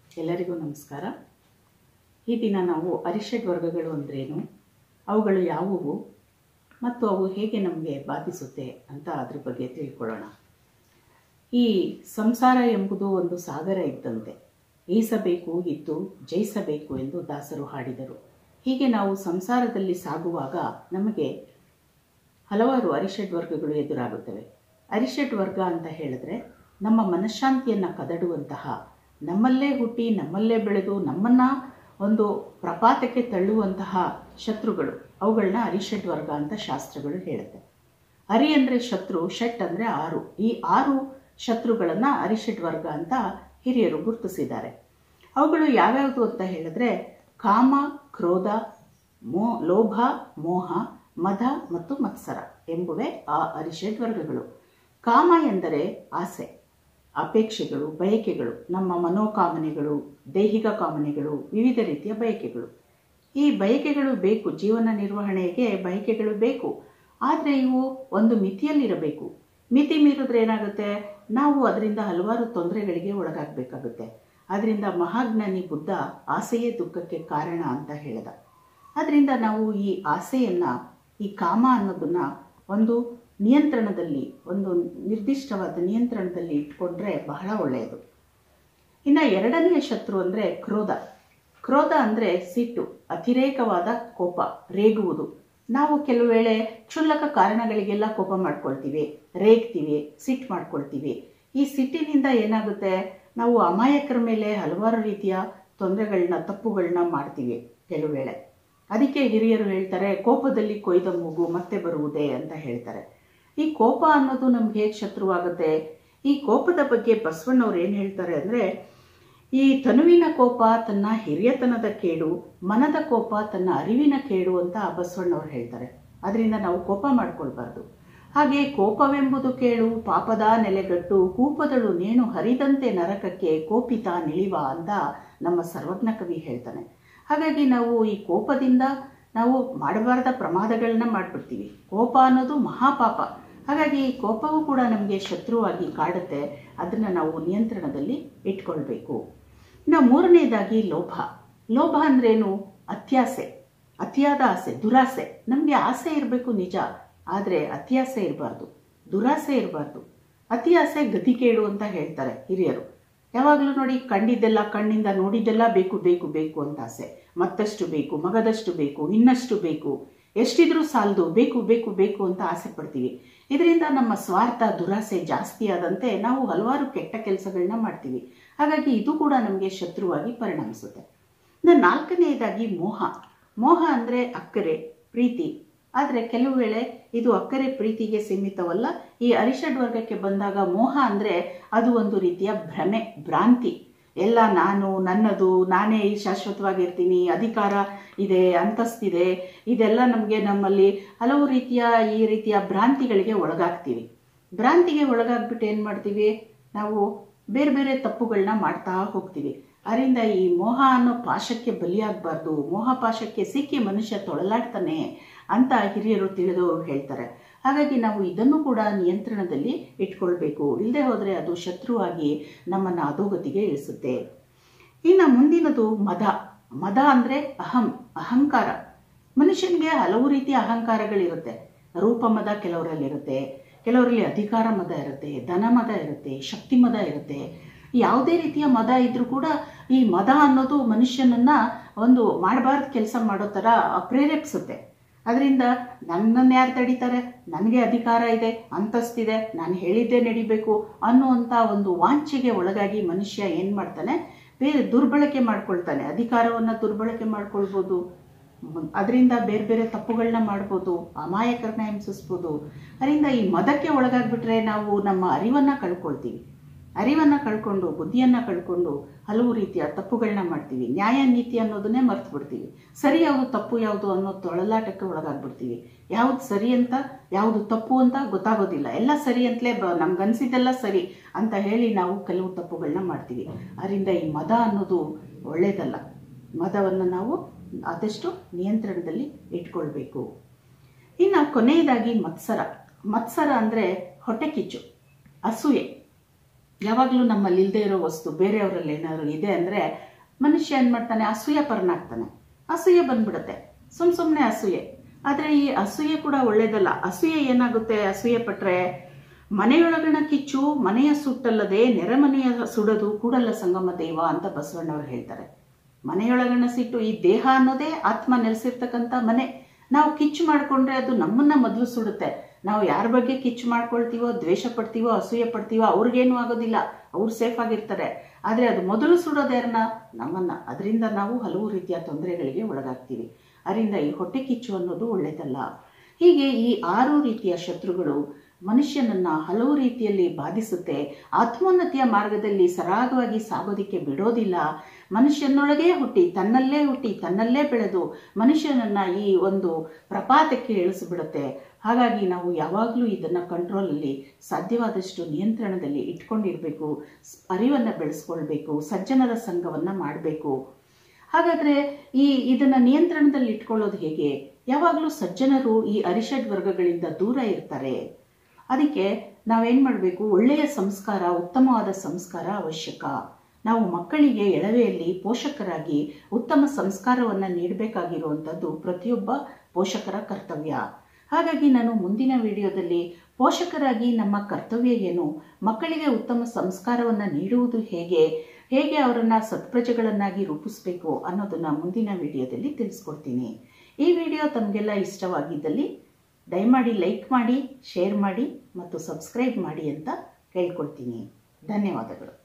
ಎಲ್ಲರಿಗೂ ನಮಸ್ಕಾರ. ಈ ದಿನ ನಾವು ಅರಿಷಡ್ ವರ್ಗಗಳು ಅಂದ್ರೇನು, ಅವುಗಳು ಯಾವುವು ಮತ್ತು ಅವು ಹೇಗೆ ನಮಗೆ ಬಾಧಿಸುತ್ತೆ ಅಂತ ಅದ್ರ ಬಗ್ಗೆ ತಿಳ್ಕೊಳ್ಳೋಣ. ಈ ಸಂಸಾರ ಎಂಬುದು ಒಂದು ಸಾಗರ ಇದ್ದಂತೆ, ಈಸಬೇಕು ಇದ್ದು ಜಯಿಸಬೇಕು ಎಂದು ದಾಸರು ಹಾಡಿದರು. ಹೀಗೆ ನಾವು ಸಂಸಾರದಲ್ಲಿ ಸಾಗುವಾಗ ನಮಗೆ ಹಲವಾರು ಅರಿಷಡ್ ವರ್ಗಗಳು ಎದುರಾಗುತ್ತವೆ. ಅರಿಷಡ್ ವರ್ಗ ಅಂತ ಹೇಳಿದ್ರೆ ನಮ್ಮ ಮನಃಶಾಂತಿಯನ್ನು ಕದಡುವಂತಹ, ನಮ್ಮಲ್ಲೇ ಹುಟ್ಟಿ ನಮ್ಮಲ್ಲೇ ಬೆಳೆದು ನಮ್ಮನ್ನು ಒಂದು ಪ್ರಪಾತಕ್ಕೆ ತಳ್ಳುವಂತಹ ಶತ್ರುಗಳು, ಅವುಗಳನ್ನ ಅರಿಷಡ್ ವರ್ಗ ಅಂತ ಶಾಸ್ತ್ರಗಳು ಹೇಳುತ್ತೆ. ಅರಿ ಅಂದರೆ ಶತ್ರು, ಷಟ್ ಅಂದರೆ 6. ಈ 6 ಶತ್ರುಗಳನ್ನು ಅರಿಷಡ್ ವರ್ಗ ಅಂತ ಹಿರಿಯರು ಗುರುತಿಸಿದ್ದಾರೆ. ಅವುಗಳು ಯಾವ್ಯಾವುದು ಅಂತ ಹೇಳಿದ್ರೆ ಕಾಮ, ಕ್ರೋಧ, ಲೋಭ, ಮೋಹ, ಮದ ಮತ್ತು ಮತ್ಸರ ಎಂಬುವೇ ಆ ಅರಿಷಡ್ ವರ್ಗಗಳು. ಕಾಮ ಎಂದರೆ ಆಸೆ, ಅಪೇಕ್ಷೆಗಳು, ಬಯಕೆಗಳು, ನಮ್ಮ ಮನೋಕಾಮನೆಗಳು, ದೈಹಿಕ ಕಾಮನೆಗಳು, ವಿವಿಧ ರೀತಿಯ ಬಯಕೆಗಳು. ಈ ಬಯಕೆಗಳು ಬೇಕು, ಜೀವನ ನಿರ್ವಹಣೆಗೆ ಬಯಕೆಗಳು ಬೇಕು. ಆದರೆ ಇವು ಒಂದು ಮಿತಿಯಲ್ಲಿರಬೇಕು. ಮಿತಿ ಮೀರಿದ್ರೆ ಏನಾಗುತ್ತೆ, ನಾವು ಅದರಿಂದ ಹಲವಾರು ತೊಂದರೆಗಳಿಗೆ ಒಳಗಾಗಬೇಕಾಗುತ್ತೆ. ಅದರಿಂದ ಮಹಾಜ್ಞಾನಿ ಬುದ್ಧ ಆಸೆಯೇ ದುಃಖಕ್ಕೆ ಕಾರಣ ಅಂತ ಹೇಳಿದ. ಅದರಿಂದ ನಾವು ಈ ಆಸೆಯನ್ನು, ಈ ಕಾಮ ಅನ್ನೋದನ್ನು ಒಂದು ನಿಯಂತ್ರಣದಲ್ಲಿ, ಒಂದು ನಿರ್ದಿಷ್ಟವಾದ ನಿಯಂತ್ರಣದಲ್ಲಿ ಇಟ್ಕೊಂಡ್ರೆ ಬಹಳ ಒಳ್ಳೆಯದು. ಇನ್ನು ಎರಡನೆಯ ಶತ್ರು ಅಂದರೆ ಕ್ರೋಧ. ಕ್ರೋಧ ಅಂದರೆ ಸಿಟ್ಟು, ಅತಿರೇಕವಾದ ಕೋಪ, ರೇಗುವುದು. ನಾವು ಕೆಲವು ವೇಳೆ ಕ್ಷುಲ್ಲಕ ಕಾರಣಗಳಿಗೆಲ್ಲ ಕೋಪ ಮಾಡ್ಕೊಳ್ತೀವಿ, ರೇಗ್ತೀವಿ, ಸಿಟ್ಟು ಮಾಡ್ಕೊಳ್ತೀವಿ. ಈ ಸಿಟ್ಟಿನಿಂದ ಏನಾಗುತ್ತೆ, ನಾವು ಅಮಾಯಕರ ಮೇಲೆ ಹಲವಾರು ರೀತಿಯ ತೊಂದರೆಗಳನ್ನ, ತಪ್ಪುಗಳನ್ನ ಮಾಡ್ತೀವಿ ಕೆಲವು ವೇಳೆ. ಅದಕ್ಕೆ ಹಿರಿಯರು ಹೇಳ್ತಾರೆ, ಕೋಪದಲ್ಲಿ ಕೊಯ್ದ ಮೂಗು ಮತ್ತೆ ಬರುವುದೇ ಅಂತ ಹೇಳ್ತಾರೆ. ಈ ಕೋಪ ಅನ್ನೋದು ನಮ್ಗೆ ಹೇಗೆ ಶತ್ರುವಾಗುತ್ತೆ? ಈ ಕೋಪದ ಬಗ್ಗೆ ಬಸವಣ್ಣವ್ರು ಏನು ಹೇಳ್ತಾರೆ ಅಂದರೆ, ಈ ತನುವಿನ ಕೋಪ ತನ್ನ ಹಿರಿಯತನದ ಕೇಡು, ಮನದ ಕೋಪ ತನ್ನ ಅರಿವಿನ ಕೇಡು ಅಂತ ಬಸವಣ್ಣವ್ರು ಹೇಳ್ತಾರೆ. ಅದರಿಂದ ನಾವು ಕೋಪ ಮಾಡ್ಕೊಳ್ಬಾರ್ದು. ಹಾಗೆ ಕೋಪವೆಂಬುದು ಕೇಳು, ಪಾಪದ ನೆಲೆಗಟ್ಟು, ಕೂಪದಳು ನೇಣು ಹರಿದಂತೆ ನರಕಕ್ಕೆ ಕೋಪಿತ ನಿಳಿವ ಅಂತ ನಮ್ಮ ಸರ್ವಜ್ಞ ಕವಿ ಹೇಳ್ತಾನೆ. ಹಾಗಾಗಿ ನಾವು ಈ ಕೋಪದಿಂದ ನಾವು ಮಾಡಬಾರ್ದ ಪ್ರಮಾದಗಳನ್ನ ಮಾಡಿಬಿಡ್ತೀವಿ. ಕೋಪ ಅನ್ನೋದು ಮಹಾಪಾಪ. ಹಾಗಾಗಿ ಈ ಕೋಪವೂ ಕೂಡ ನಮಗೆ ಶತ್ರುವಾಗಿ ಕಾಡುತ್ತೆ. ಅದನ್ನು ನಾವು ನಿಯಂತ್ರಣದಲ್ಲಿ ಇಟ್ಕೊಳ್ಬೇಕು. ಇನ್ನು ಮೂರನೇದಾಗಿ ಲೋಭ. ಲೋಭ ಅಂದ್ರೇನು? ಅತ್ಯಾಸೆ, ಅತಿಯಾದ ಆಸೆ, ದುರಾಸೆ. ನಮಗೆ ಆಸೆ ಇರಬೇಕು ನಿಜ, ಆದರೆ ಅತಿಯಾಸೆ ಇರಬಾರ್ದು, ದುರಾಸೆ ಇರಬಾರ್ದು. ಅತಿಯಾಸೆ ಗತಿಕೇಡು ಅಂತ ಹೇಳ್ತಾರೆ ಹಿರಿಯರು. ಯಾವಾಗಲೂ ನೋಡಿ, ಕಂಡಿದ್ದೆಲ್ಲ, ಕಣ್ಣಿಂದ ನೋಡಿದ್ದೆಲ್ಲ ಬೇಕು ಬೇಕು ಬೇಕು ಅಂತ ಆಸೆ, ಮತ್ತಷ್ಟು ಬೇಕು, ಮಗದಷ್ಟು ಬೇಕು, ಇನ್ನಷ್ಟು ಬೇಕು, ಎಷ್ಟಿದ್ರೂ ಸಾಲದು, ಬೇಕು ಬೇಕು ಬೇಕು ಅಂತ ಆಸೆ ಪಡ್ತೀವಿ. ಇದರಿಂದ ನಮ್ಮ ಸ್ವಾರ್ಥ, ದುರಾಸೆ ಜಾಸ್ತಿ ಆದಂತೆ ನಾವು ಹಲವಾರು ಕೆಟ್ಟ ಕೆಲಸಗಳನ್ನ ಮಾಡ್ತೀವಿ. ಹಾಗಾಗಿ ಇದು ಕೂಡ ನಮಗೆ ಶತ್ರುವಾಗಿ ಪರಿಣಮಿಸುತ್ತೆ. ಇನ್ನು ನಾಲ್ಕನೆಯದಾಗಿ ಮೋಹ. ಮೋಹ ಅಂದರೆ ಅಕ್ಕರೆ, ಪ್ರೀತಿ. ಆದರೆ ಕೆಲವು ವೇಳೆ ಇದು ಅಕ್ಕರೆ ಪ್ರೀತಿಗೆ ಸೀಮಿತವಲ್ಲ. ಈ ಅರಿಷಡ್ ವರ್ಗಕ್ಕೆ ಬಂದಾಗ ಮೋಹ ಅಂದರೆ ಅದು ಒಂದು ರೀತಿಯ ಭ್ರಮೆ, ಭ್ರಾಂತಿ. ಎಲ್ಲ ನಾನು, ನನ್ನದು, ನಾನೇ ಶಾಶ್ವತವಾಗಿರ್ತೀನಿ, ಅಧಿಕಾರ ಇದೆ, ಅಂತಸ್ತಿದೆ, ಇದೆಲ್ಲ ನಮ್ಮಲ್ಲಿ ಹಲವು ರೀತಿಯ ಈ ರೀತಿಯ ಭ್ರಾಂತಿಗಳಿಗೆ ಒಳಗಾಗ್ತೀವಿ. ಭ್ರಾಂತಿಗೆ ಒಳಗಾಗ್ಬಿಟ್ಟು ಏನು ಮಾಡ್ತೀವಿ, ನಾವು ಬೇರೆ ಬೇರೆ ತಪ್ಪುಗಳನ್ನ ಮಾಡ್ತಾ ಹೋಗ್ತೀವಿ. ಅದರಿಂದ ಈ ಮೋಹ ಅನ್ನೋ ಪಾಶಕ್ಕೆ ಬಲಿಯಾಗಬಾರ್ದು. ಮೋಹ ಪಾಶಕ್ಕೆ ಸಿಕ್ಕಿ ಮನುಷ್ಯ ತೊಳಲಾಡ್ತಾನೆ ಅಂತ ಹಿರಿಯರು ತಿಳಿದವರು ಹೇಳ್ತಾರೆ. ಹಾಗಾಗಿ ನಾವು ಇದನ್ನು ಕೂಡ ನಿಯಂತ್ರಣದಲ್ಲಿ ಇಟ್ಕೊಳ್ಬೇಕು. ಇಲ್ಲದೆ ಹೋದರೆ ಅದು ಶತ್ರುವಾಗಿ ನಮ್ಮನ್ನು ಅಧೋಗತಿಗೆ ಇಳಿಸುತ್ತೆ. ಇನ್ನು ಮುಂದಿನದು ಮದ. ಮದ ಅಂದರೆ ಅಹಂಕಾರ. ಮನುಷ್ಯನಿಗೆ ಹಲವು ರೀತಿಯ ಅಹಂಕಾರಗಳಿರುತ್ತೆ. ರೂಪ ಮದ ಕೆಲವರಲ್ಲಿರುತ್ತೆ, ಕೆಲವರಲ್ಲಿ ಅಧಿಕಾರ ಮದ ಇರುತ್ತೆ, ಧನ ಮದ ಇರುತ್ತೆ, ಶಕ್ತಿ ಮದ ಇರುತ್ತೆ. ಯಾವುದೇ ರೀತಿಯ ಮದ ಇದ್ರೂ ಕೂಡ ಈ ಮದ ಅನ್ನೋದು ಮನುಷ್ಯನನ್ನ ಒಂದು ಮಾಡಬಾರ್ದು ಕೆಲಸ ಮಾಡೋ ಥರ ಪ್ರೇರೇಪಿಸುತ್ತೆ. ಅದರಿಂದ ನನ್ನನ್ನು ಯಾರು ತಡೀತಾರೆ, ನನಗೆ ಅಧಿಕಾರ ಇದೆ, ಅಂತಸ್ತಿದೆ, ನಾನು ಹೇಳಿದ್ದೇ ನಡಿಬೇಕು ಅನ್ನುವಂಥ ಒಂದು ವಾಂಛೆಗೆ ಒಳಗಾಗಿ ಮನುಷ್ಯ ಏನು ಮಾಡ್ತಾನೆ, ಬೇರೆ ದುರ್ಬಳಕೆ ಮಾಡ್ಕೊಳ್ತಾನೆ. ಅಧಿಕಾರವನ್ನು ದುರ್ಬಳಕೆ ಮಾಡ್ಕೊಳ್ಬೋದು. ಅದರಿಂದ ಬೇರೆ ಬೇರೆ ತಪ್ಪುಗಳನ್ನ ಮಾಡ್ಬೋದು, ಅಮಾಯಕರನ್ನ ಹಿಂಸಿಸ್ಬೋದು. ಅದರಿಂದ ಈ ಮದಕ್ಕೆ ಒಳಗಾಗ್ಬಿಟ್ರೆ ನಾವು ನಮ್ಮ ಅರಿವನ್ನು ಕಳ್ಕೊಳ್ತೀವಿ. ಅರಿವನ್ನು ಕಳ್ಕೊಂಡು, ಬುದ್ಧಿಯನ್ನು ಕಳ್ಕೊಂಡು ಹಲವು ರೀತಿಯ ತಪ್ಪುಗಳನ್ನ ಮಾಡ್ತೀವಿ. ನ್ಯಾಯ ನೀತಿ ಅನ್ನೋದನ್ನೇ ಮರ್ತು ಬಿಡ್ತೀವಿ. ಸರಿ ಯಾವುದು, ತಪ್ಪು ಯಾವುದು ಅನ್ನೋ ತೊಳಲಾಟಕ್ಕೆ ಒಳಗಾಗ್ಬಿಡ್ತೀವಿ. ಯಾವುದು ಸರಿ ಅಂತ, ಯಾವುದು ತಪ್ಪು ಅಂತ ಗೊತ್ತಾಗೋದಿಲ್ಲ. ಎಲ್ಲ ಸರಿ ಅಂತಲೇ ನಮ್ಗನ್ಸಿದ್ದೆಲ್ಲ ಸರಿ ಅಂತ ಹೇಳಿ ನಾವು ಕೆಲವು ತಪ್ಪುಗಳನ್ನ ಮಾಡ್ತೀವಿ. ಅದರಿಂದ ಈ ಮದ ಅನ್ನೋದು ಒಳ್ಳೆಯದಲ್ಲ. ಮದವನ್ನು ನಾವು ಆದಷ್ಟು ನಿಯಂತ್ರಣದಲ್ಲಿ ಇಟ್ಕೊಳ್ಬೇಕು. ಇನ್ನು ಕೊನೆಯದಾಗಿ ಮತ್ಸರ. ಮತ್ಸರ ಅಂದರೆ ಹೊಟ್ಟೆ ಕಿಚ್ಚು, ಅಸೂಯೆ. ಯಾವಾಗಲೂ ನಮ್ಮಲ್ಲಿ ಇಲ್ಲದೆ ಇರೋ ವಸ್ತು ಬೇರೆಯವರಲ್ಲಿ ಏನಾದ್ರು ಇದೆ ಅಂದರೆ ಮನುಷ್ಯ ಏನು ಮಾಡ್ತಾನೆ, ಅಸೂಯೆ ಪರನಾಗ್ತಾನೆ, ಅಸೂಯೆ ಬಂದ್ಬಿಡುತ್ತೆ, ಸುಮ್ಮನೆ ಅಸೂಯೆ. ಆದರೆ ಈ ಅಸೂಯೆ ಕೂಡ ಒಳ್ಳೇದಲ್ಲ. ಅಸೂಯೆ ಏನಾಗುತ್ತೆ, ಅಸೂಯೆ ಪಟ್ಟರೆ ಮನೆಯೊಳಗಣ ಕಿಚ್ಚು ಮನೆಯ ಸುಟ್ಟಲ್ಲದೆ ನೆರೆಮನೆಯ ಸುಡೋದು ಕೂಡಲ ಸಂಗಮ ದೈವ ಅಂತ ಬಸವಣ್ಣವ್ರು ಹೇಳ್ತಾರೆ. ಮನೆಯೊಳಗಣ ಸಿಟ್ಟು, ಈ ದೇಹ ಅನ್ನೋದೇ ಆತ್ಮ ನೆಲೆಸಿರ್ತಕ್ಕಂಥ ಮನೆ. ನಾವು ಕಿಚ್ಚು ಮಾಡಿಕೊಂಡ್ರೆ ಅದು ನಮ್ಮನ್ನ ಮೊದಲು ಸುಡುತ್ತೆ. ನಾವು ಯಾರ ಬಗ್ಗೆ ಕಿಚ್ಚು ಮಾಡ್ಕೊಳ್ತೀವೋ, ದ್ವೇಷ ಪಡ್ತೀವೋ, ಅಸೂಯೆ ಪಡ್ತೀವೋ ಅವ್ರಿಗೇನು ಆಗೋದಿಲ್ಲ, ಅವ್ರು ಸೇಫ್ ಆಗಿರ್ತಾರೆ. ಆದರೆ ಅದು ಮೊದಲು ಸುಡೋದು ಯಾರನ್ನ, ನಮ್ಮನ್ನ. ಅದರಿಂದ ನಾವು ಹಲವು ರೀತಿಯ ತೊಂದರೆಗಳಿಗೆ ಒಳಗಾಗ್ತೀವಿ. ಅದರಿಂದ ಈ ಹೊಟ್ಟೆ ಕಿಚ್ಚು ಅನ್ನೋದು ಒಳ್ಳೆಯದಲ್ಲ. ಹೀಗೆ ಈ 6 ರೀತಿಯ ಶತ್ರುಗಳು ಮನುಷ್ಯನನ್ನ ಹಲವು ರೀತಿಯಲ್ಲಿ ಬಾಧಿಸುತ್ತೆ. ಆತ್ಮೋನ್ನತಿಯ ಮಾರ್ಗದಲ್ಲಿ ಸರಾಗವಾಗಿ ಸಾಗೋದಿಕ್ಕೆ ಬಿಡೋದಿಲ್ಲ. ಮನುಷ್ಯನೊಳಗೇ ಹುಟ್ಟಿ ತನ್ನಲ್ಲೇ ಬೆಳೆದು ಮನುಷ್ಯನನ್ನ ಈ ಒಂದು ಪ್ರಪಾತಕ್ಕೆ ಇಳಿಸಿಬಿಡುತ್ತೆ. ಹಾಗಾಗಿ ನಾವು ಯಾವಾಗಲೂ ಇದನ್ನು ಕಂಟ್ರೋಲಲ್ಲಿ, ಸಾಧ್ಯವಾದಷ್ಟು ನಿಯಂತ್ರಣದಲ್ಲಿ ಇಟ್ಕೊಂಡಿರಬೇಕು. ಅರಿವನ್ನು ಬೆಳೆಸ್ಕೊಳ್ಬೇಕು, ಸಜ್ಜನರ ಸಂಘವನ್ನು ಮಾಡಬೇಕು. ಹಾಗಾದರೆ ಇದನ್ನು ನಿಯಂತ್ರಣದಲ್ಲಿ ಇಟ್ಕೊಳ್ಳೋದು ಹೇಗೆ? ಯಾವಾಗಲೂ ಸಜ್ಜನರು ಈ ಅರಿಷಡ್ ವರ್ಗಗಳಿಂದ ದೂರ ಇರ್ತಾರೆ. ಅದಕ್ಕೆ ನಾವೇನು ಮಾಡಬೇಕು, ಒಳ್ಳೆಯ ಸಂಸ್ಕಾರ, ಉತ್ತಮವಾದ ಸಂಸ್ಕಾರ ಅವಶ್ಯಕ. ನಾವು ಮಕ್ಕಳಿಗೆ ಎಳವೆಯಲ್ಲಿ ಪೋಷಕರಾಗಿ ಉತ್ತಮ ಸಂಸ್ಕಾರವನ್ನು ನೀಡಬೇಕಾಗಿರುವಂಥದ್ದು ಪ್ರತಿಯೊಬ್ಬ ಪೋಷಕರ ಕರ್ತವ್ಯ. ಹಾಗಾಗಿ ನಾನು ಮುಂದಿನ ವಿಡಿಯೋದಲ್ಲಿ ಪೋಷಕರಾಗಿ ನಮ್ಮ ಕರ್ತವ್ಯ ಏನು, ಮಕ್ಕಳಿಗೆ ಉತ್ತಮ ಸಂಸ್ಕಾರವನ್ನು ನೀಡುವುದು ಹೇಗೆ ಅವರನ್ನು ಸತ್ಪ್ರಜೆಗಳನ್ನಾಗಿ ರೂಪಿಸಬೇಕು ಅನ್ನೋದನ್ನು ಮುಂದಿನ ವಿಡಿಯೋದಲ್ಲಿ ತಿಳಿಸ್ಕೊಡ್ತೀನಿ. ಈ ವಿಡಿಯೋ ತಮಗೆಲ್ಲ ಇಷ್ಟವಾಗಿದ್ದಲ್ಲಿ ದಯಮಾಡಿ ಲೈಕ್ ಮಾಡಿ, ಶೇರ್ ಮಾಡಿ ಮತ್ತು ಸಬ್ಸ್ಕ್ರೈಬ್ ಮಾಡಿ ಅಂತ ಕೇಳ್ಕೊಳ್ತೀನಿ. ಧನ್ಯವಾದಗಳು.